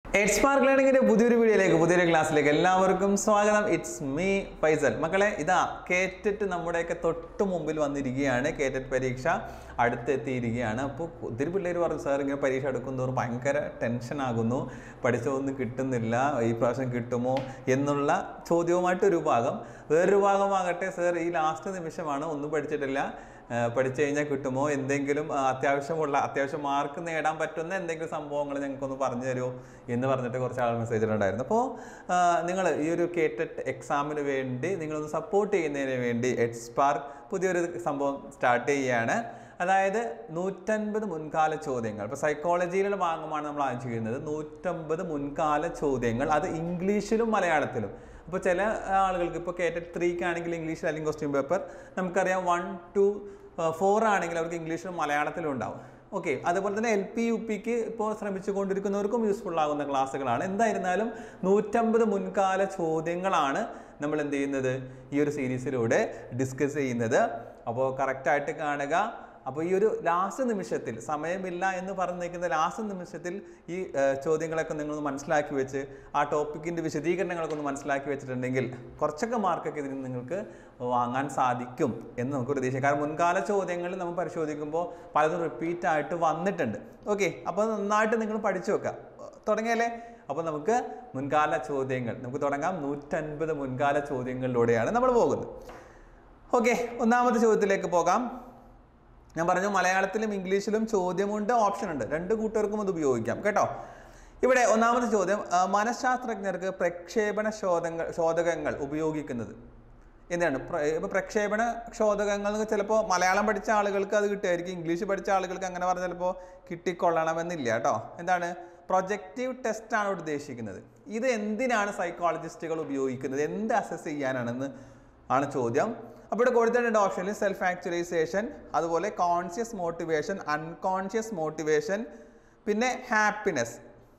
Spark Learning പുതിയൊരു വീഡിയോയിലേക്ക് പുതിയൊരു ക്ലാസ്സിലേക്ക് എല്ലാവർക്കും സ്വാഗതം. It's me Faisal. മക്കളെ ഇതാ കേറ്ററ്റ് നമ്മുടെയൊക്കെ തൊട്ട് മുമ്പിൽ വന്നിരിക്കുകയാണ്. കേറ്ററ്റ് പരീക്ഷ അടുത്തെത്തിയിരിക്കുകയാണ്. അപ്പോൾ ഒത്തിരി പിള്ളേർ പറഞ്ഞു സാർ ഇങ്ങനെ പരീക്ഷ എടുക്കുന്നതോറും ഭയങ്കര ടെൻഷൻ ആകുന്നു, പഠിച്ചതൊന്നും കിട്ടുന്നില്ല, ഈ പ്രാവശ്യം കിട്ടുമോ എന്നുള്ള ചോദ്യവുമായിട്ടൊരു ഭാഗം. വേറൊരു ഭാഗമാകട്ടെ സാർ ഈ ലാസ്റ്റ് നിമിഷമാണ്, ഒന്നും പഠിച്ചിട്ടില്ല, പഠിച്ചു കഴിഞ്ഞാൽ കിട്ടുമോ, എന്തെങ്കിലും അത്യാവശ്യം മാർക്ക് നേടാൻ പറ്റുന്ന എന്തെങ്കിലും സംഭവങ്ങൾ ഞങ്ങൾക്കൊന്ന് പറഞ്ഞു തരുമോ എന്ന് പറഞ്ഞിട്ട് കുറച്ച് ആൾ മെസ്സേജിലുണ്ടായിരുന്നു. അപ്പോൾ നിങ്ങൾ ഈ ഒരു കേറ്ററ്റ് എക്സാമിന് വേണ്ടി നിങ്ങളൊന്ന് സപ്പോർട്ട് ചെയ്യുന്നതിന് വേണ്ടി Spark പുതിയൊരു സംഭവം സ്റ്റാർട്ട് ചെയ്യുകയാണ്. അതായത് 150 മുൻകാല ചോദ്യങ്ങൾ. ഇപ്പോൾ സൈക്കോളജിയിലുള്ള ഭാഗമാണ് നമ്മൾ ആദ്യം ചെയ്യുന്നത്. 150 മുൻകാല ചോദ്യങ്ങൾ, അത് ഇംഗ്ലീഷിലും മലയാളത്തിലും. അപ്പോൾ ചില ആളുകൾക്ക് ഇപ്പോൾ കേറ്ററ്റ് 3 ആണെങ്കിൽ ഇംഗ്ലീഷിൽ അല്ലെങ്കിൽ ക്വസ്റ്റ്യൻ പേപ്പർ നമുക്കറിയാം 1 to 4 ആണെങ്കിൽ അവർക്ക് ഇംഗ്ലീഷിലും മലയാളത്തിലും ഉണ്ടാവും. ഓക്കെ, അതുപോലെ തന്നെ LP UPക്ക് ഇപ്പോൾ ശ്രമിച്ചു കൊണ്ടിരിക്കുന്നവർക്കും യൂസ്ഫുൾ ആകുന്ന ക്ലാസ്സുകളാണ്. എന്തായിരുന്നാലും 150 മുൻകാല ചോദ്യങ്ങളാണ് നമ്മൾ എന്ത് ചെയ്യുന്നത്, ഈ ഒരു സീരീസിലൂടെ ഡിസ്കസ് ചെയ്യുന്നത്. അപ്പോൾ കറക്റ്റായിട്ട് കാണുക. അപ്പോൾ ഈ ഒരു ലാസ്റ്റ് നിമിഷത്തിൽ, സമയമില്ല എന്ന് പറഞ്ഞിരിക്കുന്ന ലാസ്റ്റ് നിമിഷത്തിൽ ഈ ചോദ്യങ്ങളൊക്കെ നിങ്ങളൊന്ന് മനസ്സിലാക്കി വെച്ച് ആ ടോപ്പിക്കിൻ്റെ വിശദീകരണങ്ങളൊക്കെ ഒന്ന് മനസ്സിലാക്കി വെച്ചിട്ടുണ്ടെങ്കിൽ കുറച്ചൊക്കെ മാർക്കൊക്കെ ഇതിന് നിങ്ങൾക്ക് വാങ്ങാൻ സാധിക്കും എന്ന് നമുക്ക് പ്രതീക്ഷിക്കാം. കാരണം മുൻകാല ചോദ്യങ്ങൾ നമ്മൾ പരിശോധിക്കുമ്പോൾ പലതും റിപ്പീറ്റായിട്ട് വന്നിട്ടുണ്ട്. ഓക്കെ, അപ്പോൾ നന്നായിട്ട് നിങ്ങൾ പഠിച്ചു വെക്കുക. തുടങ്ങിയല്ലേ? അപ്പോൾ നമുക്ക് മുൻകാല ചോദ്യങ്ങൾ നമുക്ക് തുടങ്ങാം. 150 മുൻകാല ചോദ്യങ്ങളിലൂടെയാണ് നമ്മൾ പോകുന്നത്. ഓക്കെ, ഒന്നാമത്തെ ചോദ്യത്തിലേക്ക് പോകാം. ഞാൻ പറഞ്ഞു മലയാളത്തിലും ഇംഗ്ലീഷിലും ചോദ്യമുണ്ട്, ഓപ്ഷൻ ഉണ്ട്, രണ്ട് കൂട്ടുകാർക്കും അത് ഉപയോഗിക്കാം കേട്ടോ. ഇവിടെ ഒന്നാമത്തെ ചോദ്യം, മനഃശാസ്ത്രജ്ഞർക്ക് പ്രക്ഷേപണ ശോധകങ്ങൾ ഉപയോഗിക്കുന്നത് എന്താണ്? ഇപ്പോൾ പ്രക്ഷേപണ ശോധകങ്ങൾ ചിലപ്പോൾ മലയാളം പഠിച്ച ആളുകൾക്ക് അത് കിട്ടുമായിരിക്കും, ഇംഗ്ലീഷ് പഠിച്ച ആളുകൾക്ക് അങ്ങനെ പറഞ്ഞാൽ ചിലപ്പോൾ കിട്ടിക്കൊള്ളണമെന്നില്ല കേട്ടോ. എന്താണ്? പ്രൊജക്റ്റീവ് ടെസ്റ്റാണ് ഉദ്ദേശിക്കുന്നത്. ഇത് എന്തിനാണ് സൈക്കോളജിസ്റ്റുകൾ ഉപയോഗിക്കുന്നത്, എന്ത് അസസ് ചെയ്യാനാണെന്ന് ആണ് ചോദ്യം. അപ്പോൾ ഇവിടെ കൊടുത്തിട്ടുണ്ട് ഓപ്ഷനിൽ സെൽഫ് ആക്ച്വലൈസേഷൻ, അതുപോലെ കോൺഷ്യസ് മോട്ടിവേഷൻ, അൺകോൺഷ്യസ് മോട്ടിവേഷൻ, പിന്നെ ഹാപ്പിനെസ്.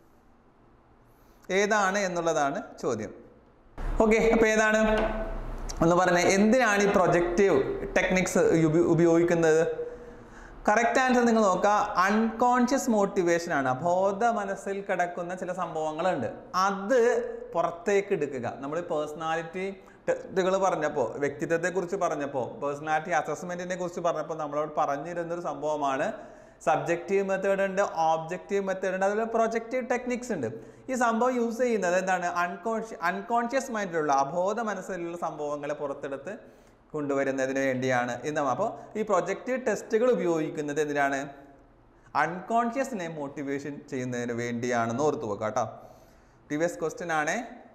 ഏതാണ് എന്നുള്ളതാണ് ചോദ്യം. ഓക്കെ, അപ്പോൾ ഏതാണ് ഒന്ന് പറഞ്ഞേ, എന്തിനാണ് ഈ പ്രൊജക്റ്റീവ് ടെക്നിക്സ് ഉപയോഗിക്കുന്നത്? കറക്റ്റ് ആൻസർ നിങ്ങൾ നോക്കുക, അൺകോൺഷ്യസ് മോട്ടിവേഷൻ ആണ്. ബോധ മനസ്സിൽ കിടക്കുന്ന ചില സംഭവങ്ങളുണ്ട്, അത് പുറത്തേക്ക് എടുക്കുക. നമ്മൾ പേഴ്സണാലിറ്റി ടെസ്റ്റുകൾ പറഞ്ഞപ്പോൾ, വ്യക്തിത്വത്തെക്കുറിച്ച് പറഞ്ഞപ്പോൾ, പേഴ്സണാലിറ്റി അസസ്മെൻറ്റിനെ കുറിച്ച് പറഞ്ഞപ്പോൾ നമ്മളോട് പറഞ്ഞിരുന്നൊരു സംഭവമാണ് സബ്ജക്റ്റീവ് മെത്തേഡ് ഉണ്ട്, ഓബ്ജക്റ്റീവ് മെത്തേഡ് ഉണ്ട്, അതുപോലെ പ്രൊജക്റ്റീവ് ടെക്നിക്സ് ഉണ്ട്. ഈ സംഭവം യൂസ് ചെയ്യുന്നത് എന്താണ്? അൺകോൺഷ്യസ് മൈൻഡിലുള്ള അബോധ മനസ്സിലുള്ള സംഭവങ്ങളെ പുറത്തെടുത്ത് കൊണ്ടുവരുന്നതിന് വേണ്ടിയാണ് ഇന്ന്. അപ്പോൾ ഈ പ്രൊജക്റ്റീവ് ടെസ്റ്റുകൾ ഉപയോഗിക്കുന്നത് എന്തിനാണ്? അൺകോൺഷ്യസിനെ മോട്ടിവേഷൻ ചെയ്യുന്നതിന് വേണ്ടിയാണെന്ന് ഓർത്തു വെക്കുക കേട്ടോ. പ്രീവിയസ് ക്വസ്റ്റ്യൻ ആണ്.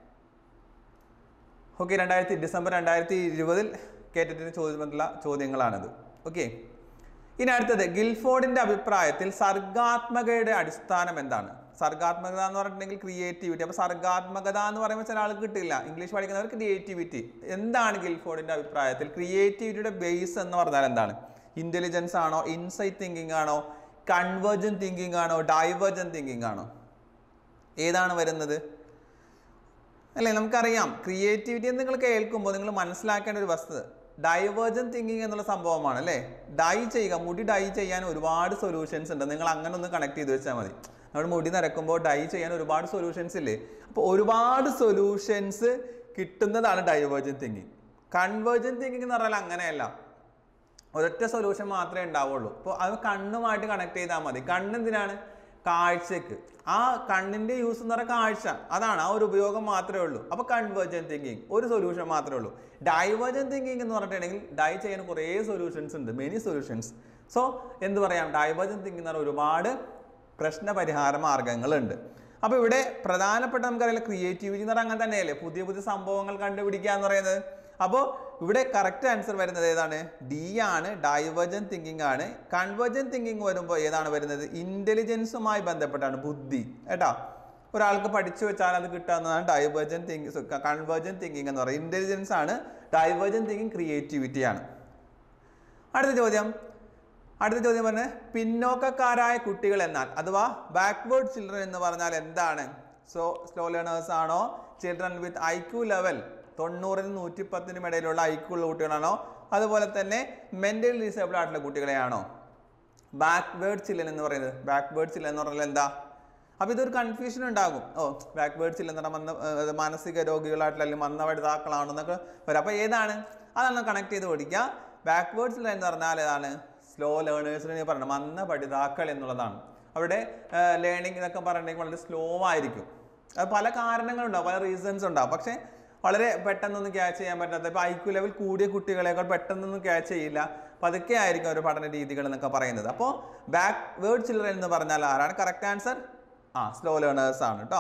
ഓക്കെ, ഡിസംബർ 2020 കേറ്ററ്റിന് ചോദിച്ചിട്ടുള്ള ചോദ്യങ്ങളാണിത്. ഓക്കെ, ഇനി അടുത്തത്, ഗിൽഫോർഡിന്റെ അഭിപ്രായത്തിൽ സർഗാത്മകതയുടെ അടിസ്ഥാനം എന്താണ്? സർഗാത്മകത എന്ന് പറഞ്ഞിട്ടുണ്ടെങ്കിൽ ക്രിയേറ്റിവിറ്റി. അപ്പോൾ സർഗാത്മകത എന്ന് പറയുമ്പോൾ ചില ആൾക്ക് കിട്ടില്ല, ഇംഗ്ലീഷ് പഠിക്കുന്നവർക്ക് ക്രിയേറ്റിവിറ്റി. എന്താണ് ഗിൽഫോർഡിന്റെ അഭിപ്രായത്തിൽ ക്രിയേറ്റിവിറ്റിയുടെ ബേസ് എന്ന് പറഞ്ഞാൽ എന്താണ്? ഇന്റലിജൻസ് ആണോ, ഇൻസൈറ്റ് തിങ്കിങ് ആണോ, കൺവേർജന്റ് തിങ്കിങ് ആണോ, ഡൈവേർജന്റ് തിങ്കിങ് ആണോ? ഏതാണ് വരുന്നത്? അല്ലേ, നമുക്കറിയാം ക്രിയേറ്റിവിറ്റി എന്ന് നിങ്ങൾ കേൾക്കുമ്പോൾ നിങ്ങൾ മനസ്സിലാക്കേണ്ട ഒരു വസ്തുത ഡൈവേർജന്റ് തിങ്കിങ് എന്നുള്ള സംഭവമാണ് അല്ലേ. ഡൈ ചെയ്യുക, മുടി ഡൈ ചെയ്യാൻ ഒരുപാട് സൊല്യൂഷൻസ് ഉണ്ട്. നിങ്ങൾ അങ്ങനെ ഒന്ന് കണക്ട് ചെയ്ത് വെച്ചാൽ മതി. നമ്മുടെ മുടി നരക്കുമ്പോൾ ഡൈ ചെയ്യാൻ ഒരുപാട് സൊല്യൂഷൻസ് ഇല്ലേ. അപ്പോൾ ഒരുപാട് സൊല്യൂഷൻസ് കിട്ടുന്നതാണ് ഡൈവേർജന്റ് തിങ്കിങ്. കൺവേർജന്റ് തിങ്കിങ് എന്ന് പറഞ്ഞാൽ അങ്ങനെയല്ല, ഒരൊറ്റ സൊല്യൂഷൻ മാത്രമേ ഉണ്ടാവുള്ളൂ. അപ്പോൾ അത് കണ്ണുമായിട്ട് കണക്ട് ചെയ്താൽ മതി. കണ്ണെന്തിനാണ്? കാഴ്ചക്ക്. ആ കണ്ണിൻ്റെ യൂസ് എന്ന് പറഞ്ഞാൽ കാഴ്ച, അതാണ്, ആ ഒരു ഉപയോഗം മാത്രമേ ഉള്ളൂ. അപ്പോൾ കൺവേർജന്റ് തിങ്കിങ് ഒരു സൊല്യൂഷൻ മാത്രമേ ഉള്ളൂ. ഡൈവേർജന്റ് തിങ്കിങ് എന്ന് പറഞ്ഞിട്ടുണ്ടെങ്കിൽ ഡൈ ചെയ്യാൻ കുറേ സൊല്യൂഷൻസ് ഉണ്ട്, മെനി സൊല്യൂഷൻസ്. സോ എന്ത് പറയാം, ഡൈവേർജന്റ് തിങ്കിങ് എന്ന് പറഞ്ഞാൽ ഒരുപാട് പ്രശ്നപരിഹാര മാർഗങ്ങളുണ്ട്. അപ്പോൾ ഇവിടെ പ്രധാനപ്പെട്ട നമുക്കറിയാം ക്രിയേറ്റിവിറ്റി എന്ന് പറഞ്ഞാൽ അങ്ങനെ തന്നെയല്ലേ, പുതിയ പുതിയ സംഭവങ്ങൾ കണ്ടുപിടിക്കുക എന്ന് പറയുന്നത്. അപ്പോൾ ഇവിടെ കറക്റ്റ് ആൻസർ വരുന്നത് ഏതാണ്? ഡി ആണ്, ഡൈവേർജന്റ് തിങ്കിങ് ആണ്. കൺവേർജന്റ് തിങ്കിങ് വരുമ്പോൾ ഏതാണ് വരുന്നത്? ഇന്റലിജൻസുമായി ബന്ധപ്പെട്ടാണ്, ബുദ്ധി കേട്ടോ. ഒരാൾക്ക് പഠിച്ചു വെച്ചാൽ അത് കിട്ടാവുന്നതാണ് ഡൈവേർജന്റ് തിങ്കിങ്. കൺവേർജന്റ് തിങ്കിങ് എന്ന് പറയുന്നത് ഇന്റലിജൻസ് ആണ്, ഡൈവേർജന്റ് തിങ്കിങ് ക്രിയേറ്റിവിറ്റി ആണ്. അടുത്ത ചോദ്യം പറഞ്ഞ്, പിന്നോക്കക്കാരായ കുട്ടികൾ എന്നാൽ അഥവാ ബാക്ക്വേർഡ് ചിൽഡ്രൻ എന്ന് പറഞ്ഞാൽ എന്താണ്? സ്ലോ ലേണേഴ്സ് ആണോ, ചിൽഡ്രൻ വിത്ത് IQ ലെവൽ 90-നും 110-നും ഇടയിലുള്ള IQ ഉള്ള കുട്ടികളാണോ, അതുപോലെ തന്നെ മെന്റലി ഡിസേബിൾ ആയിട്ടുള്ള കുട്ടികളെയാണോ? ബാക്ക്വേർഡ് ചിൽഡ്രൻ എന്ന് പറയുന്നത്, ബാക്ക്വേർഡ് ചിൽഡ്രൻ എന്ന് പറഞ്ഞാൽ എന്താ? അപ്പോൾ ഇതൊരു കൺഫ്യൂഷൻ ഉണ്ടാകും. ബാക്ക്വേർഡ് ചിൽഡ്രൻ എന്ന് പറഞ്ഞാൽ മാനസിക രോഗികളായിട്ടുള്ള അല്ലെങ്കിൽ മന്ദപഠിതാക്കളാണെന്നൊക്കെ വരും. അപ്പോൾ ഏതാണ് അതൊന്ന് കണക്ട് ചെയ്ത് പഠിക്കുക. ബാക്ക്വേർഡ് ചിൽഡ്രൻ എന്ന് പറഞ്ഞാൽ ഏതാണ്? സ്ലോ ലേണേഴ്സിനെ പറയുന്നത് മന്ദപഠിതാക്കൾ എന്നുള്ളതാണ്. അവിടെ ലേണിംഗ് എന്നൊക്കെ പറഞ്ഞിട്ടുണ്ടെങ്കിൽ വളരെ സ്ലോ ആയിരിക്കും. അത് പല കാരണങ്ങളുണ്ടാവും, പല റീസൺസ് ഉണ്ടാവും. പക്ഷേ വളരെ പെട്ടെന്നൊന്നും ക്യാച്ച് ചെയ്യാൻ പറ്റാത്ത, ഇപ്പോൾ IQ ലെവൽ കൂടിയ കുട്ടികളെക്കാൾ പെട്ടെന്നൊന്നും ക്യാച്ച് ചെയ്യില്ല. അപ്പോൾ അതൊക്കെ ആയിരിക്കും ഒരു പഠന രീതികൾ എന്നൊക്കെ പറയുന്നത്. അപ്പോൾ ബാക്ക്വേർഡ് ചിൽഡ്രൻ എന്ന് പറഞ്ഞാൽ ആരാണ്? കറക്റ്റ് ആൻസർ സ്ലോ ലേണേഴ്സ് ആണ് കേട്ടോ.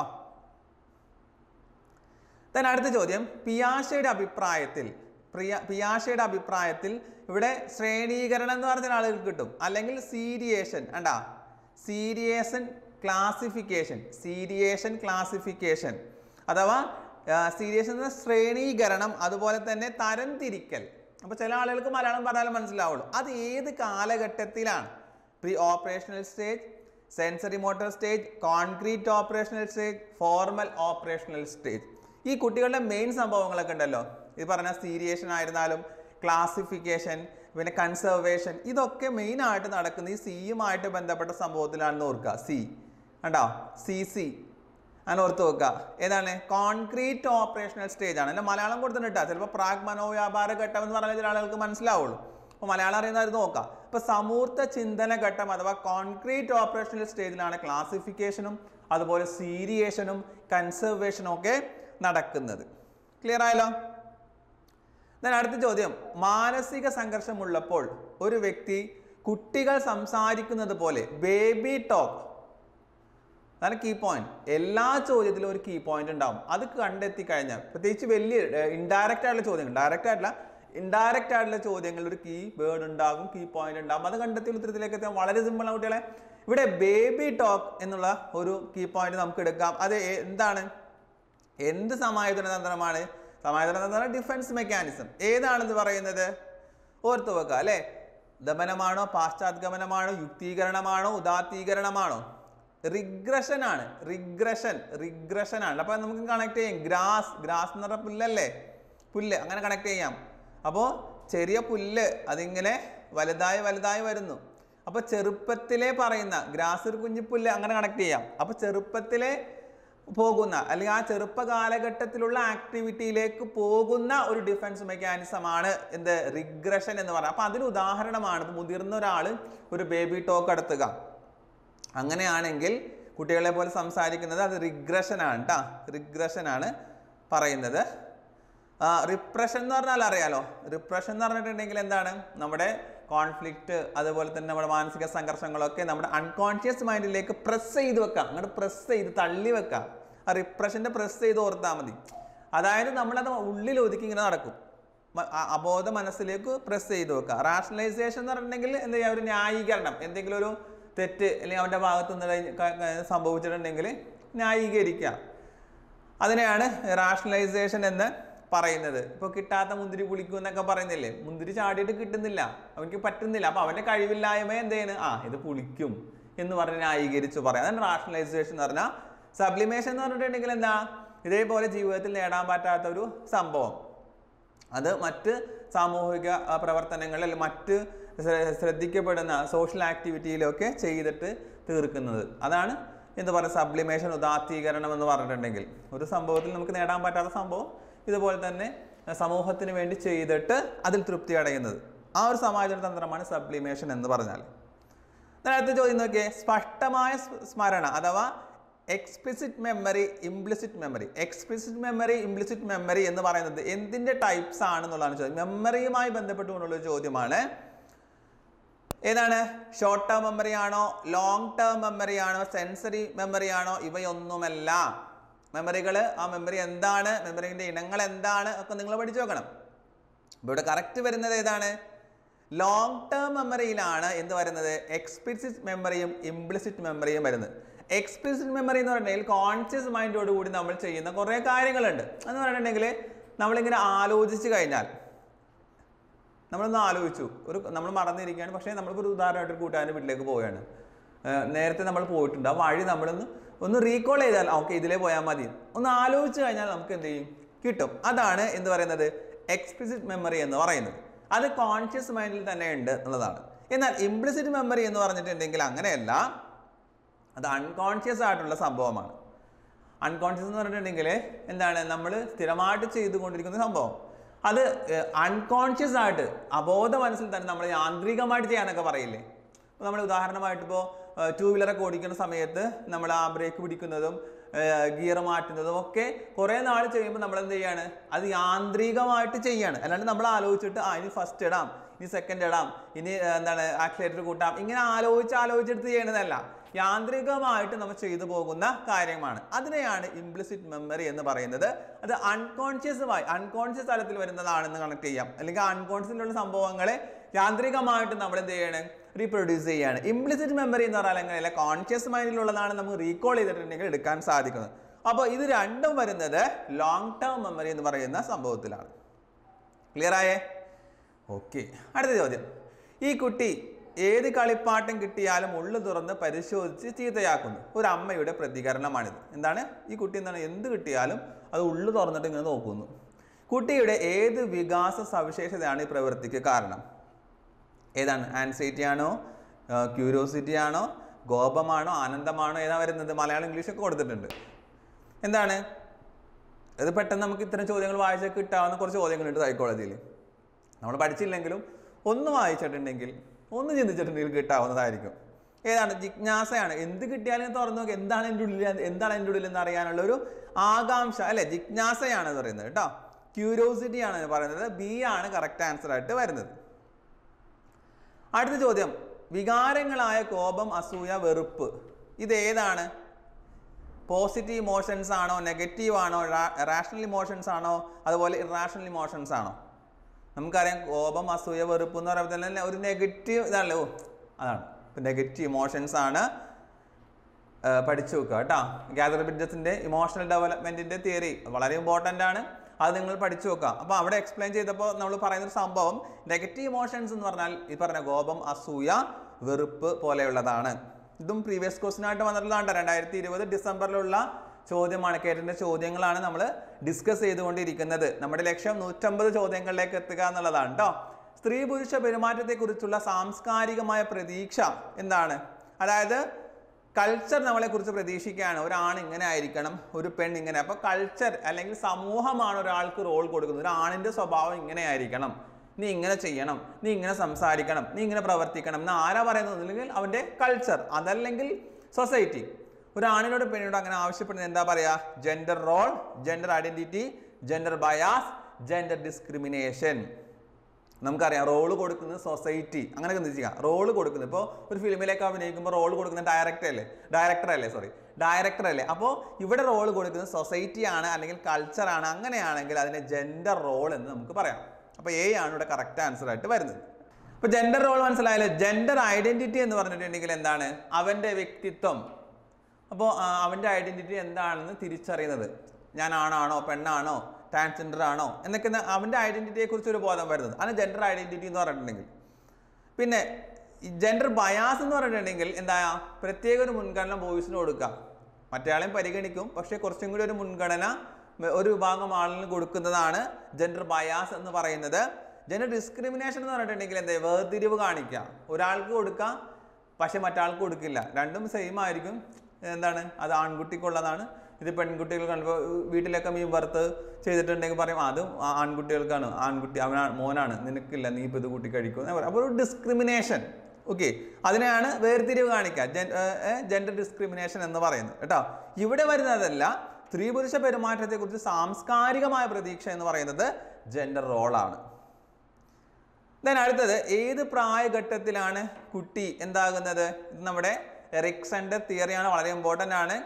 then അടുത്ത ചോദ്യം, പിയാഷയുടെ അഭിപ്രായത്തിൽ ഇവിടെ ശ്രേണീകരണം എന്ന് പറഞ്ഞ ആളുകൾക്ക് കിട്ടും, അല്ലെങ്കിൽ സീരിയേഷൻ കണ്ടാ, സീരിയേഷൻ ക്ലാസിഫിക്കേഷൻ അഥവാ സീരിയേഷൻ എന്ന ശ്രേണീകരണം, അതുപോലെ തന്നെ തരംതിരിക്കൽ. അപ്പോൾ ചില ആളുകൾക്ക് മലയാളം പറഞ്ഞാലും മനസ്സിലാവുള്ളൂ. അത് ഏത് കാലഘട്ടത്തിലാണ്? Pre operational stage, sensory motor stage, concrete operational stage, formal operational stage. ഈ കുട്ടികളുടെ മെയിൻ സംഭവങ്ങളൊക്കെ ഉണ്ടല്ലോ, ഇത് പറഞ്ഞ സീരിയേഷൻ ആയിരുന്നാലും ക്ലാസിഫിക്കേഷൻ, പിന്നെ കൺസർവേഷൻ, ഇതൊക്കെ മെയിനായിട്ട് നടക്കുന്ന ഈ സിയുമായിട്ട് ബന്ധപ്പെട്ട സംഭവത്തിലാണെന്ന് ഓർക്കുക. സി കണ്ടോ, CC അങ്ങനെ ഓർത്ത് വെക്കുക. ഏതാണ്? കോൺക്രീറ്റ് ഓപ്പറേഷണൽ സ്റ്റേജ് ആണ്. അല്ല മലയാളം കൊടുത്തിട്ടാ ചിലപ്പോൾ പ്രാഗ് മനോവ്യാപാര ഘട്ടം എന്ന് പറഞ്ഞാൽ ചില ആളുകൾക്ക് മനസ്സിലാവുള്ളൂ. അപ്പോൾ മലയാളം അറിയുന്നവർ നോക്കാം. ഇപ്പോൾ സമൂർത്ത ചിന്തന ഘട്ടം അഥവാ കോൺക്രീറ്റ് ഓപ്പറേഷണൽ സ്റ്റേജിലാണ് ക്ലാസിഫിക്കേഷനും അതുപോലെ സീരിയേഷനും കൺസർവേഷനും ഒക്കെ നടക്കുന്നത്. ക്ലിയർ ആയല്ലോ? അടുത്ത ചോദ്യം, മാനസിക സംഘർഷമുള്ളപ്പോൾ ഒരു വ്യക്തി കുട്ടികൾ സംസാരിക്കുന്നത് പോലെ ബേബി ടോക്ക്, അതാണ് കീ പോയിന്റ്. എല്ലാ ചോദ്യത്തിലും ഒരു കീ പോയിന്റ് ഉണ്ടാവും. അത് കണ്ടെത്തി കഴിഞ്ഞാൽ, പ്രത്യേകിച്ച് വലിയ ഇൻഡയറക്റ്റ് ആയിട്ടുള്ള ചോദ്യങ്ങൾ, ഇൻഡയറക്റ്റ് ആയിട്ടുള്ള ചോദ്യങ്ങളിൽ ഒരു കീ വേർഡ് ഉണ്ടാകും, കീ പോയിന്റ് ഉണ്ടാകും. അത് കണ്ടെത്തി ഉത്തരത്തിലേക്ക് എത്താൻ വളരെ സിമ്പിൾ ആണ് കുട്ടികളെ. ഇവിടെ ബേബി ടോക്ക് എന്നുള്ള ഒരു കീ പോയിന്റ് നമുക്ക് എടുക്കാം. അത് എന്താണ്? എന്ത് സമായോജന തന്ത്രമാണ്? സമായോജന തന്ത്രം ഡിഫൻസ് മെക്കാനിസം. ഏതാണെന്ന് പറയുന്നത്? ഓർത്തു വെക്കുക അല്ലേ? ദമനമാണോ, പാശ്ചാത്ഗമനമാണോ, യുക്തീകരണമാണോ, ഉദാത്തീകരണമാണോ? റിഗ്രഷൻ ആണ്. അപ്പോൾ നമുക്ക് കണക്ട് ചെയ്യാം. ഗ്രാസ് എന്ന് പറഞ്ഞ പുല്ലല്ലേ, പുല്ല്, അങ്ങനെ കണക്ട് ചെയ്യാം. അപ്പോൾ ചെറിയ പുല്ല് അതിങ്ങനെ വലുതായി വരുന്നു. അപ്പോൾ ചെറുപ്പത്തിലെ പറയുന്ന ഗ്രാസ്, ഒരു കുഞ്ഞിപ്പുല്ല്, അങ്ങനെ കണക്ട് ചെയ്യാം. അപ്പോൾ ചെറുപ്പത്തിലെ പോകുന്ന അല്ലെങ്കിൽ ആ ചെറുപ്പ കാലഘട്ടത്തിലുള്ള ആക്ടിവിറ്റിയിലേക്ക് പോകുന്ന ഒരു ഡിഫൻസ് മെക്കാനിസമാണ് എന്ത്? റിഗ്രഷൻ എന്ന് പറയുന്നത്. അപ്പോൾ അതിന് ഉദാഹരണമാണ് മുതിർന്ന ഒരാൾ ഒരു ബേബി ടോക്ക് നടത്തുക. അങ്ങനെയാണെങ്കിൽ കുട്ടികളെ പോലെ സംസാരിക്കുന്നത് അത് റിഗ്രഷൻ ആണ് കേട്ടോ. റിഗ്രഷൻ ആണ് പറയുന്നത്. റിപ്രഷൻ എന്ന് പറഞ്ഞാൽ അറിയാലോ. റിപ്രഷൻ എന്ന് പറഞ്ഞിട്ടുണ്ടെങ്കിൽ എന്താണ്? നമ്മുടെ കോൺഫ്ലിക്റ്റ് അതുപോലെ തന്നെ നമ്മുടെ മാനസിക സംഘർഷങ്ങളൊക്കെ നമ്മുടെ അൺകോൺഷ്യസ് മൈൻഡിലേക്ക് പ്രസ് ചെയ്ത് വെക്കാം, അങ്ങോട്ട് പ്രസ് ചെയ്ത് തള്ളി വെക്കാം. ആ റിപ്രഷൻ്റെ പ്രസ് ചെയ്ത് ഓർത്താൽ മതി. അതായത് നമ്മളത് ഉള്ളിൽ ഒതുക്കി ഇങ്ങനെ നടക്കും, അബോധ മനസ്സിലേക്ക് പ്രസ് ചെയ്ത് വെക്കുക. റാഷണലൈസേഷൻ എന്ന് പറഞ്ഞിട്ടുണ്ടെങ്കിൽ എന്താ ചെയ്യുക? ഒരു ന്യായീകരണം, എന്തെങ്കിലും ഒരു തെറ്റ് അല്ലെങ്കിൽ അവൻ്റെ ഭാഗത്ത് നിന്ന് സംഭവിച്ചിട്ടുണ്ടെങ്കിൽ ന്യായീകരിക്കുക. അതിനെയാണ് റാഷണലൈസേഷൻ എന്ന് പറയുന്നത്. ഇപ്പോൾ കിട്ടാത്ത മുന്തിരി പുളിക്കും എന്നൊക്കെ പറയുന്നില്ലേ, മുന്തിരി ചാടിയിട്ട് കിട്ടുന്നില്ല, അവനക്ക് പറ്റുന്നില്ല, അപ്പോൾ അവൻ്റെ കഴിവില്ലായ്മ എന്ത് ചെയ്യുന്നു? ഇത് പുളിക്കും എന്ന് പറഞ്ഞ് ന്യായീകരിച്ചു പറയാം. അതാണ് റാഷണലൈസേഷൻ എന്ന് പറഞ്ഞാൽ. സബ്ലിമേഷൻ എന്ന് പറഞ്ഞിട്ടുണ്ടെങ്കിൽ എന്താ? ഇതേപോലെ ജീവിതത്തിൽ നേടാൻ പറ്റാത്ത ഒരു സംഭവം, അത് മറ്റ് സാമൂഹിക പ്രവർത്തനങ്ങളിൽ അല്ലെങ്കിൽ മറ്റ് ശ്രദ്ധിക്കപ്പെടുന്ന സോഷ്യൽ ആക്ടിവിറ്റിയിലൊക്കെ ചെയ്തിട്ട് തീർക്കുന്നത്. അതാണ് എന്താ പറയുക? സബ്ലിമേഷൻ, ഉദാത്തീകരണം എന്ന് പറഞ്ഞിട്ടുണ്ടെങ്കിൽ ഒരു സംഭവത്തിൽ നമുക്ക് നേടാൻ പറ്റാത്ത സംഭവം ഇതുപോലെ തന്നെ സമൂഹത്തിന് വേണ്ടി ചെയ്തിട്ട് അതിൽ തൃപ്തി അടയുന്നത്. ആ ഒരു സമായോജന തന്ത്രമാണ് സബ്ലിമേഷൻ എന്ന് പറഞ്ഞാൽ. അടുത്ത ചോദ്യം നോക്കിയേ, സ്പഷ്ടമായ സ്മരണ അഥവാ explicit memory, implicit memory. Explicit memory, implicit memory എന്ന് പറയുന്നത് എന്തിൻ്റെ ടൈപ്സ് ആണെന്നുള്ളതാണ് ചോദ്യം. മെമ്മറിയുമായി ബന്ധപ്പെട്ടുകൊണ്ടുള്ള ചോദ്യമാണ്. ഏതാണ്? ഷോർട്ട് ടേം മെമ്മറി ആണോ, ലോങ് ടേം മെമ്മറി ആണോ, സെൻസറി മെമ്മറി ആണോ? ഇവയൊന്നുമല്ല. മെമ്മറികൾ, ആ മെമ്മറി എന്താണ്, മെമ്മറിൻ്റെ ഇനങ്ങൾ എന്താണ് ഒക്കെ നിങ്ങൾ പഠിച്ചു നോക്കണം. ഇവിടെ കറക്റ്റ് വരുന്നത് ഏതാണ്? ലോങ് ടേം മെമ്മറിയിലാണ് എന്ത് വരുന്നത്? എക്സ്പ്ലിസിറ്റ് മെമ്മറിയും ഇംപ്ലിസിറ്റ് മെമ്മറിയും വരുന്നത്. എക്സ്പ്ലിസിറ്റ് മെമ്മറി എന്ന് പറഞ്ഞിട്ടുണ്ടെങ്കിൽ കോൺഷ്യസ് മൈൻഡോടുകൂടി നമ്മൾ ചെയ്യുന്ന കുറേ കാര്യങ്ങളുണ്ട്. എന്ന് പറഞ്ഞിട്ടുണ്ടെങ്കിൽ നമ്മളിങ്ങനെ ആലോചിച്ച് കഴിഞ്ഞാൽ, നമ്മളൊന്ന് ആലോചിച്ചു, നമ്മൾ മറന്നിരിക്കുകയാണ്, പക്ഷേ നമ്മളിപ്പോൾ ഒരു ഉദാഹരണമായിട്ട് കൂട്ടുകാരൻ്റെ വീട്ടിലേക്ക് പോവുകയാണ്. നേരത്തെ നമ്മൾ പോയിട്ടുണ്ട്, ആ വഴി ഒന്ന് റീകോൾ ചെയ്താൽ ഓക്കെ ഇതിലേ പോയാൽ മതി, ഒന്ന് ആലോചിച്ച് കഴിഞ്ഞാൽ നമുക്ക് എന്ത് ചെയ്യും? കിട്ടും. അതാണ് എന്ത് പറയുന്നത്? എക്സ്പ്ലിസിറ്റ് മെമ്മറി എന്ന് പറയുന്നത്. അത് കോൺഷ്യസ് മൈൻഡിൽ തന്നെ ഉണ്ട് എന്നുള്ളതാണ്. എന്നാൽ ഇംപ്ലിസിറ്റ് മെമ്മറി എന്ന് പറഞ്ഞിട്ടുണ്ടെങ്കിൽ അങ്ങനെയല്ല. അത് അൺകോൺഷ്യസ് ആയിട്ടുള്ള സംഭവമാണ്. അൺകോൺഷ്യസ് എന്ന് പറഞ്ഞിട്ടുണ്ടെങ്കിൽ എന്താണ്, നമ്മൾ സ്ഥിരമായിട്ട് ചെയ്തുകൊണ്ടിരിക്കുന്ന സംഭവം. അത് അൺകോൺഷ്യസ് ആയിട്ട് അബോധ മനസ്സിൽ തന്നെ നമ്മൾ യാന്ത്രികമായിട്ട് ചെയ്യാനൊക്കെ പറയില്ലേ. അപ്പോൾ നമ്മൾ ഉദാഹരണമായിട്ട് ഇപ്പോൾ 2 വീലറൊക്കെ ഓടിക്കുന്ന സമയത്ത് നമ്മൾ ആ ബ്രേക്ക് പിടിക്കുന്നതും ഗിയർ മാറ്റുന്നതും ഒക്കെ കുറേ നാൾ ചെയ്യുമ്പോൾ നമ്മൾ എന്ത് ചെയ്യാണ്, അത് യാന്ത്രികമായിട്ട് ചെയ്യാണ്. അല്ലാണ്ട് നമ്മൾ ആലോചിച്ചിട്ട് ഇനി ഫസ്റ്റ് ഇടാം, ഇനി സെക്കൻഡ് ഇടാം, ഇനി എന്താണ് ആക്സിലേറ്റർ കൂട്ടാം, ഇങ്ങനെ ആലോചിച്ചെടുത്ത് ചെയ്യണതല്ല. യാന്ത്രികമായിട്ട് നമ്മൾ ചെയ്തു പോകുന്ന കാര്യമാണ്. അതിനെയാണ് ഇംപ്ലിസിറ്റ് മെമ്മറി എന്ന് പറയുന്നത്. അത് അൺകോൺഷ്യസ് തലത്തിൽ വരുന്നതാണെന്ന് കണക്ട് ചെയ്യാം. അല്ലെങ്കിൽ അൺകോൺഷ്യസിലുള്ള സംഭവങ്ങളെ യാന്ത്രികമായിട്ട് നമ്മൾ എന്ത് ചെയ്യണം, റീപ്രൊഡ്യൂസ് ചെയ്യാണ്. ഇംപ്ലിസിറ്റ് മെമ്മറി എന്ന് പറഞ്ഞാൽ അങ്ങനെയല്ല, കോൺഷ്യസ് മൈൻഡിലുള്ളതാണ് നമുക്ക് റീകോൾ ചെയ്തിട്ടുണ്ടെങ്കിൽ എടുക്കാൻ സാധിക്കുന്നത്. അപ്പോൾ ഇത് രണ്ടും വരുന്നത് ലോങ് ടേം മെമ്മറി എന്ന് പറയുന്ന സംഭവത്തിലാണ്. ക്ലിയർ ആയേ? ഓക്കെ. അടുത്ത ചോദ്യം, ഈ കുട്ടി ഏത് കളിപ്പാട്ടം കിട്ടിയാലും ഉള്ളു തുറന്ന് പരിശോധിച്ച് ചീത്തയാക്കുന്നു. ഒരു അമ്മയുടെ പ്രതികരണമാണിത്. എന്താണ്, ഈ കുട്ടി എന്ത് കിട്ടിയാലും അത് ഉള്ളു തുറന്നിട്ട് ഇങ്ങനെ നോക്കുന്നു. കുട്ടിയുടെ ഏത് വികാസ സവിശേഷതയാണ് ഈ പ്രവൃത്തിക്ക് കാരണം? ഏതാണ്? ആൻസൈറ്റി ആണോ, ക്യൂരിയോസിറ്റി ആണോ, കോപമാണോ, ആനന്ദമാണോ, ഏതാ വരുന്നത്? മലയാളം ഇംഗ്ലീഷൊക്കെ കൊടുത്തിട്ടുണ്ട്. എന്താണ് ഇത്? പെട്ടെന്ന് നമുക്ക് ഇത്തരം ചോദ്യങ്ങൾ വായിച്ചാൽ കിട്ടാവുന്ന കുറച്ച് ചോദ്യങ്ങളുണ്ട് സൈക്കോളജിയിൽ. നമ്മൾ പഠിച്ചില്ലെങ്കിലും ഒന്ന് വായിച്ചിട്ടുണ്ടെങ്കിൽ, ഒന്ന് ചിന്തിച്ചിട്ടുണ്ടെങ്കിൽ കിട്ടാവുന്നതായിരിക്കും. ഏതാണ്? ജിജ്ഞാസയാണ്. എന്ത് കിട്ടിയാലും തുറന്നു നോക്കി, എന്താണ് എൻ്റെ ഉള്ളിൽ എന്ന് അറിയാനുള്ള ഒരു ആകാംക്ഷ അല്ലെ, ജിജ്ഞാസയാണ് പറയുന്നത് കേട്ടോ. ക്യൂരിയോസിറ്റി ആണ് പറയുന്നത്. ബി ആണ് കറക്റ്റ് ആൻസർ ആയിട്ട് വരുന്നത്. അടുത്ത ചോദ്യം, വികാരങ്ങളായ കോപം, അസൂയ, വെറുപ്പ്, ഇതേതാണ്? പോസിറ്റീവ് ഇമോഷൻസ് ആണോ, നെഗറ്റീവ് ആണോ, റാഷണൽ ഇമോഷൻസ് ആണോ, അതുപോലെ ഇറാഷണൽ ഇമോഷൻസ് ആണോ? നമുക്കറിയാം കോപം, അസൂയ, വെറുപ്പ് എന്ന് പറയുമ്പോൾ തന്നെ ഒരു നെഗറ്റീവ് ഇതാണല്ലോ, അതാണ്. ഇപ്പം നെഗറ്റീവ് ഇമോഷൻസ് ആണ്. പഠിച്ചു വെക്കുക കേട്ടോ. ഗാദർ ബിഡ്ജസിൻ്റെ ഇമോഷണൽ ഡെവലപ്മെൻറ്റിൻ്റെ തിയറി വളരെ ഇമ്പോർട്ടൻ്റ് ആണ്. അത് നിങ്ങൾ പഠിച്ചു വെക്കുക. അപ്പോൾ അവിടെ എക്സ്പ്ലെയിൻ ചെയ്തപ്പോൾ നമ്മൾ പറയുന്നൊരു സംഭവം, നെഗറ്റീവ് ഇമോഷൻസ് എന്ന് പറഞ്ഞാൽ ഈ പറഞ്ഞ കോപം, അസൂയ, വെറുപ്പ് പോലെയുള്ളതാണ്. ഇതും പ്രീവിയസ് ക്വസ്റ്റ്യനായിട്ട് വന്നിട്ടുള്ളതാണ്. 2020 ഡിസംബറിലുള്ള ചോദ്യമാണ്. കേട്ടിൻ്റെ ചോദ്യങ്ങളാണ് നമ്മൾ ഡിസ്കസ് ചെയ്തുകൊണ്ടിരിക്കുന്നത്. നമ്മുടെ ലക്ഷ്യം 150 ചോദ്യങ്ങളിലേക്ക് എത്തുക എന്നുള്ളതാണ് കേട്ടോ. സ്ത്രീ പുരുഷ പെരുമാറ്റത്തെക്കുറിച്ചുള്ള സാംസ്കാരികമായ പ്രതീക്ഷ എന്താണ്? അതായത് കൾച്ചർ നമ്മളെക്കുറിച്ച് പ്രതീക്ഷിക്കുകയാണ്. ഒരാൺ ഇങ്ങനെ ആയിരിക്കണം, ഒരു പെൺ ഇങ്ങനെ. അപ്പോൾ കൾച്ചർ അല്ലെങ്കിൽ സമൂഹമാണ് ഒരാൾക്ക് റോൾ കൊടുക്കുന്നത്. ഒരു ആണിൻ്റെ സ്വഭാവം ഇങ്ങനെ ആയിരിക്കണം, നീ ഇങ്ങനെ ചെയ്യണം, നീ ഇങ്ങനെ സംസാരിക്കണം, നീ ഇങ്ങനെ പ്രവർത്തിക്കണം എന്ന് ആരാ പറയുന്നത്? അല്ലെങ്കിൽ അവൻ്റെ കൾച്ചർ, അതല്ലെങ്കിൽ സൊസൈറ്റി. ഒരു ആണിനോട് പെണ്ണിനോട് അങ്ങനെ ആവശ്യപ്പെടുന്നത് എന്താ പറയുക? Gender role, gender identity, gender bias, gender discrimination. നമുക്കറിയാം റോള് കൊടുക്കുന്നത് സൊസൈറ്റി, അങ്ങനെയൊക്കെ എന്ത് ചെയ്യുക, റോള് കൊടുക്കുന്നത്. ഇപ്പോൾ ഒരു ഫിലിമിലേക്ക് അഭിനയിക്കുമ്പോൾ റോള് കൊടുക്കുന്നത് ഡയറക്ടർ അല്ലേ. അപ്പോൾ ഇവിടെ റോള് കൊടുക്കുന്നത് സൊസൈറ്റിയാണ് അല്ലെങ്കിൽ കൾച്ചറാണ്. അങ്ങനെയാണെങ്കിൽ അതിനെ ജെൻഡർ റോൾ എന്ന് നമുക്ക് പറയാം. അപ്പോൾ എ ആണ് ഇവിടെ കറക്റ്റ് ആൻസർ ആയിട്ട് വരുന്നത്. അപ്പോൾ ജെൻഡർ റോൾ മനസ്സിലായല്ലോ. ജെൻഡർ ഐഡന്റിറ്റി എന്ന് പറഞ്ഞിട്ടുണ്ടെങ്കിൽ എന്താണ്? അവൻ്റെ വ്യക്തിത്വം. അപ്പോൾ അവൻ്റെ ഐഡന്റിറ്റി എന്താണെന്ന് തിരിച്ചറിയുന്നത്. ഞാൻ ആണാണോ, പെണ്ണാണോ, ട്രാൻസ്ജെൻഡർ ആണോ എന്നൊക്കെ അവൻ്റെ ഐഡന്റിറ്റിയെ കുറിച്ച് ഒരു ബോധം വരുന്നത്. അതാണ് ജെൻഡർ ഐഡന്റിറ്റി എന്ന് പറഞ്ഞിട്ടുണ്ടെങ്കിൽ. പിന്നെ ജെൻഡർ ബയാസ് എന്ന് പറഞ്ഞിട്ടുണ്ടെങ്കിൽ എന്താ? പ്രത്യേക ഒരു മുൻഗണന ബോയ്സിന് കൊടുക്കുക. മറ്റേയാളെയും പരിഗണിക്കും, പക്ഷേ കുറച്ചും കൂടി ഒരു മുൻഗണന ഒരു വിഭാഗം ആളിന് കൊടുക്കുന്നതാണ് ജെൻഡർ ബയാസ് എന്ന് പറയുന്നത്. ജെൻഡർ ഡിസ്ക്രിമിനേഷൻ എന്ന് പറഞ്ഞിട്ടുണ്ടെങ്കിൽ എന്താ? വേർതിരിവ് കാണിക്കുക. ഒരാൾക്ക് കൊടുക്കുക പക്ഷെ മറ്റാൾക്ക് കൊടുക്കില്ല. രണ്ടും സെയിം ആയിരിക്കും. എന്താണ്? അത് ആൺകുട്ടിക്കുള്ളതാണ്, ഇത് പെൺകുട്ടികൾ കണ്ടപ്പോൾ വീട്ടിലൊക്കെ മീൻ വറുത്ത് ചെയ്തിട്ടുണ്ടെങ്കിൽ പറയും അതും ആൺകുട്ടികൾക്കാണ്, ആൺകുട്ടി മോനാണ്, നിനക്കില്ല, നീ ഇപ്പോൾ ഇത് കൂട്ടി കഴിക്കും എന്ന് പറയും. അപ്പോൾ ഒരു ഡിസ്ക്രിമിനേഷൻ. ഓക്കെ, അതിനെയാണ് വേർതിരിവ് കാണിക്കുക, ജെൻഡർ ഡിസ്ക്രിമിനേഷൻ എന്ന് പറയുന്നത് കേട്ടോ. ഇവിടെ വരുന്നതല്ല. സ്ത്രീ പുരുഷ പെരുമാറ്റത്തെക്കുറിച്ച് സാംസ്കാരികമായ പ്രതീക്ഷ എന്ന് പറയുന്നത് ജെൻഡർ റോളാണ്. ദെൻ അടുത്തത്, ഏത് പ്രായഘട്ടത്തിലാണ് കുട്ടി എന്താകുന്നത്? ഇത് നമ്മുടെ എറിക്സന്റെ തിയറിയാണ്, വളരെ ഇമ്പോർട്ടൻ്റ് ആണ്.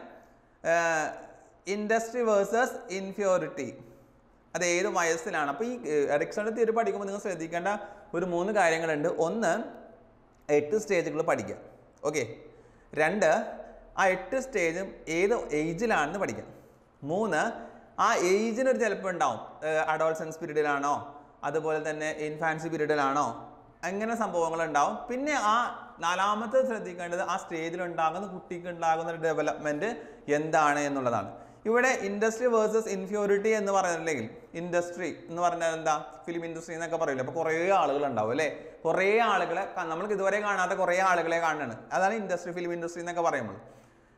ഇൻഡസ്ട്രി വേഴ്സസ് ഇൻഫ്യോറിറ്റി, അത് ഏത് വയസ്സിലാണ്? അപ്പോൾ ഈ എറിക്സന്റെ തിയറി പഠിക്കുമ്പോൾ നിങ്ങൾ ശ്രദ്ധിക്കേണ്ട ഒരു 3 കാര്യങ്ങളുണ്ട്. 1, 8 സ്റ്റേജുകൾ പഠിക്കുക. ഓക്കെ. 2, ആ 8 സ്റ്റേജും ഏത് ഏജിലാണെന്ന് പഠിക്കാം. 3, ആ ഏജിനൊരു ചിലപ്പോൾ ഉണ്ടാവും. അഡോൾസൻസ് പീരീഡിലാണോ, അതുപോലെ തന്നെ ഇൻഫാൻസി പീരീഡിലാണോ, അങ്ങനെ സംഭവങ്ങളുണ്ടാവും. പിന്നെ ആ 4ാമത്തെ ശ്രദ്ധിക്കേണ്ടത് ആ സ്റ്റേജിലുണ്ടാകുന്ന കുട്ടിക്ക് ഉണ്ടാകുന്ന ഒരു ഡെവലപ്മെൻറ്റ് എന്താണ് എന്നുള്ളതാണ്. ഇവിടെ ഇൻഡസ്ട്രി വേഴ്സസ് ഇൻഫ്യോറിറ്റി എന്ന് പറയുന്നുണ്ടെങ്കിൽ, ഇൻഡസ്ട്രി എന്ന് പറഞ്ഞാൽ എന്താ? ഫിലിം ഇൻഡസ്ട്രി എന്നൊക്കെ പറയില്ല. അപ്പോൾ കുറേ ആളുകളുണ്ടാവും അല്ലേ? കുറേ ആളുകളെ നമ്മൾക്ക് ഇതുവരെ കാണാത്ത കുറേ ആളുകളെ കാണുകയാണ്. അതാണ് ഇൻഡസ്ട്രി, ഫിലിം ഇൻഡസ്ട്രി എന്നൊക്കെ പറയുമ്പോൾ.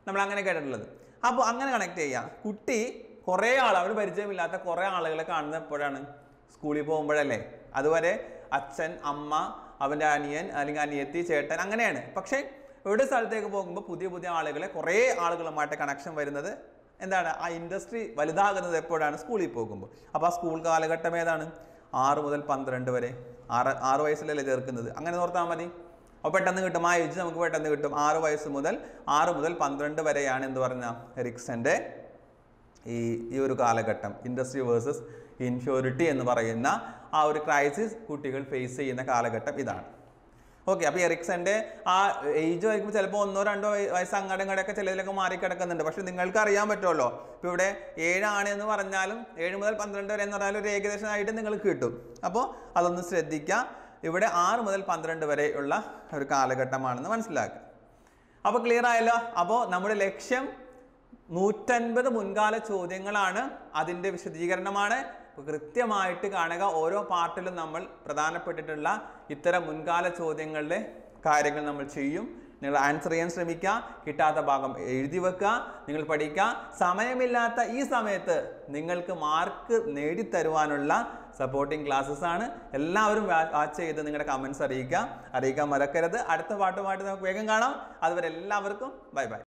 നമ്മൾ അങ്ങനെ കേട്ടിട്ടുള്ളത്. അപ്പോൾ അങ്ങനെ കണക്ട് ചെയ്യാം. കുട്ടി കുറേ ആൾ, അവർ പരിചയമില്ലാത്ത കുറേ ആളുകളെ കാണുന്നത് എപ്പോഴാണ്? സ്കൂളിൽ പോകുമ്പോഴല്ലേ. അതുവരെ അച്ഛൻ, അമ്മ, അവൻ്റെ അനിയൻ അല്ലെങ്കിൽ അനിയത്തി, ചേട്ടൻ, അങ്ങനെയാണ്. പക്ഷേ ഒരു സ്ഥലത്തേക്ക് പോകുമ്പോൾ പുതിയ പുതിയ ആളുകളെ, കുറേ ആളുകളുമായിട്ട് കണക്ഷൻ വരുന്നത് എന്താണ്? ആ ഇൻഡസ്ട്രി വലുതാകുന്നത് എപ്പോഴാണ്? സ്കൂളിൽ പോകുമ്പോൾ. അപ്പോൾ ആ സ്കൂൾ കാലഘട്ടം ഏതാണ്? 6 മുതൽ 12 വരെ. 6 വയസ്സിലല്ലേ ചേർക്കുന്നത്. അങ്ങനെ ഓർത്താൽ മതി. അപ്പോൾ പെട്ടെന്ന് കിട്ടും, ആ ഏജ് നമുക്ക് പെട്ടെന്ന് കിട്ടും. 6 വയസ്സ് മുതൽ 6 മുതൽ 12 വരെയാണ് എന്ത് പറഞ്ഞാൽ എറിക്സന്റെ ഈ ഒരു കാലഘട്ടം. ഇൻഡസ്ട്രി വേഴ്സസ് ഇൻഫ്യൂരിറ്റി എന്ന് പറയുന്ന ആ ഒരു ക്രൈസിസ് കുട്ടികൾ ഫേസ് ചെയ്യുന്ന കാലഘട്ടം ഇതാണ്. ഓക്കെ. അപ്പോൾ എറിക്സന്റെ ആ ഏജ് വയ്ക്കുമ്പോൾ ചിലപ്പോൾ 1-2 വയസ്സ് അങ്ങോട്ടും ഇങ്ങോട്ടൊക്കെ ചിലതിലൊക്കെ മാറിക്കിടക്കുന്നുണ്ട്. പക്ഷെ നിങ്ങൾക്ക് അറിയാൻ പറ്റുമല്ലോ, ഇപ്പോൾ ഇവിടെ 7 ആണ് എന്ന് പറഞ്ഞാലും 7 മുതൽ 12 വരെ എന്ന് പറഞ്ഞാലും ഒരു ഏകദേശമായിട്ട് നിങ്ങൾക്ക് കിട്ടും. അപ്പോൾ അതൊന്ന് ശ്രദ്ധിക്കുക. ഇവിടെ 6 മുതൽ 12 വരെ ഉള്ള ഒരു കാലഘട്ടമാണെന്ന് മനസ്സിലാക്കുക. അപ്പോൾ ക്ലിയർ ആയല്ലോ. അപ്പോൾ നമ്മുടെ ലക്ഷ്യം 150 മുൻകാല ചോദ്യങ്ങളാണ്, അതിൻ്റെ വിശദീകരണമാണ്. കൃത്യമായിട്ട് കാണുക. ഓരോ പാർട്ടിലും നമ്മൾ പ്രധാനപ്പെട്ടിട്ടുള്ള ഇത്തരം മുൻകാല ചോദ്യങ്ങളുടെ കാര്യങ്ങൾ നമ്മൾ ചെയ്യും. നിങ്ങൾ ആൻസർ ചെയ്യാൻ ശ്രമിക്കുക. കിട്ടാത്ത ഭാഗം എഴുതി വെക്കുക. നിങ്ങൾ പഠിക്കുക. സമയമില്ലാത്ത ഈ സമയത്ത് നിങ്ങൾക്ക് മാർക്ക് നേടിത്തരുവാനുള്ള സപ്പോർട്ടിംഗ് ക്ലാസ്സസ് ആണ്. എല്ലാവരും വാച്ച് ചെയ്ത് നിങ്ങളുടെ കമൻസ് അറിയിക്കാൻ മറക്കരുത്. അടുത്ത പാട്ടുമായിട്ട് നമുക്ക് വേഗം കാണാം. അതുവരെ എല്ലാവർക്കും ബൈ ബൈ.